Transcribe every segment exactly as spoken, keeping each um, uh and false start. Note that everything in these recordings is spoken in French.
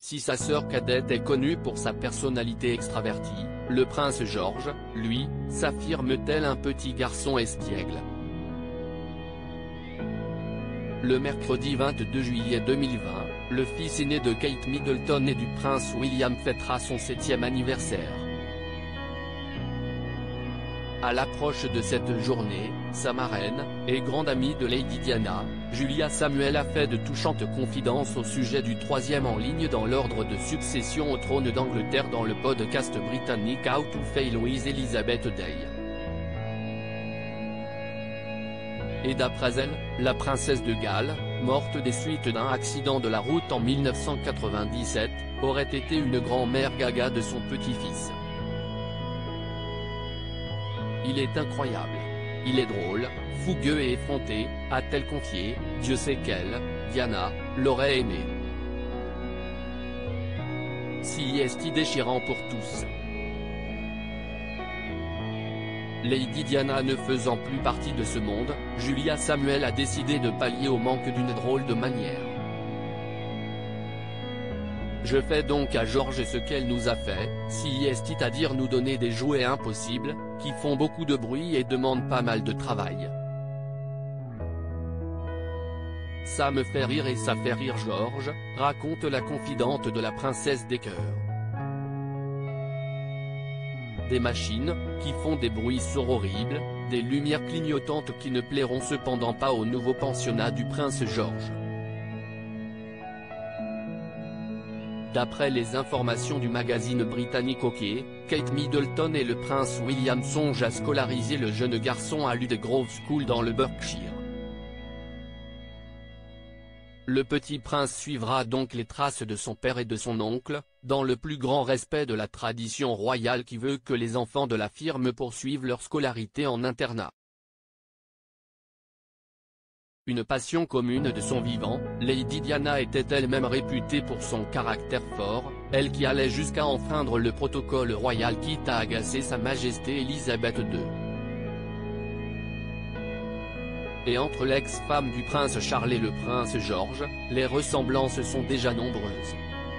Si sa sœur cadette est connue pour sa personnalité extravertie, le prince George, lui, s'affirme tel un petit garçon espiègle. Le mercredi vingt-deux juillet deux mille vingt, le fils aîné de Kate Middleton et du prince William fêtera son septième anniversaire. À l'approche de cette journée, sa marraine, et grande amie de Lady Diana, Julia Samuel a fait de touchantes confidences au sujet du troisième en ligne dans l'ordre de succession au trône d'Angleterre dans le podcast britannique How to Fail with Elizabeth Day. Et d'après elle, la princesse de Galles, morte des suites d'un accident de la route en mille neuf cent quatre-vingt-dix-sept, aurait été une grand-mère gaga de son petit-fils. Il est incroyable. Il est drôle, fougueux et effronté, a-t-elle confié, Dieu sait qu'elle, Diana, l'aurait aimé. Si est-il déchirant pour tous. Lady Diana ne faisant plus partie de ce monde, Julia Samuel a décidé de pallier au manque d'une drôle de manière. Je fais donc à George ce qu'elle nous a fait, si est à dire nous donner des jouets impossibles, qui font beaucoup de bruit et demandent pas mal de travail. Ça me fait rire et ça fait rire George, raconte la confidente de la princesse des cœurs. Des machines, qui font des bruits sourds horribles, des lumières clignotantes qui ne plairont cependant pas au nouveau pensionnat du prince George. D'après les informations du magazine britannique OK, Kate Middleton et le prince William songent à scolariser le jeune garçon à l'Ude Grove School dans le Berkshire. Le petit prince suivra donc les traces de son père et de son oncle, dans le plus grand respect de la tradition royale qui veut que les enfants de la firme poursuivent leur scolarité en internat. Une passion commune de son vivant, Lady Diana était elle-même réputée pour son caractère fort, elle qui allait jusqu'à enfreindre le protocole royal quitte à agacer Sa Majesté Elisabeth deux. Et entre l'ex-femme du prince Charles et le prince George, les ressemblances sont déjà nombreuses.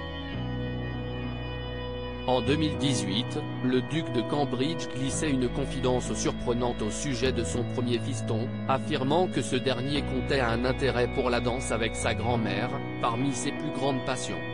En deux mille dix-huit, le duc de Cambridge glissait une confidence surprenante au sujet de son premier fiston, affirmant que ce dernier comptait un intérêt pour la danse avec sa grand-mère, parmi ses plus grandes passions.